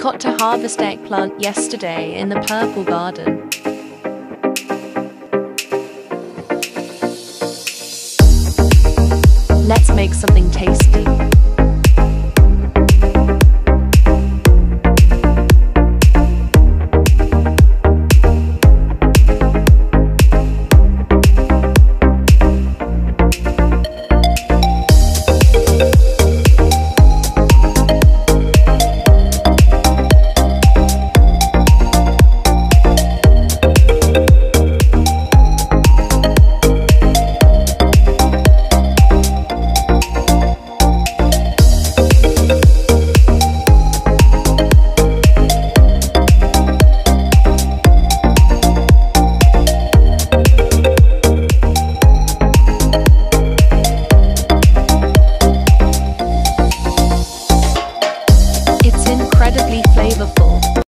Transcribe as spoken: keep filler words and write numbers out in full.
got to harvest eggplant yesterday in the purple garden. Let's make something tasty. Incredibly flavorful.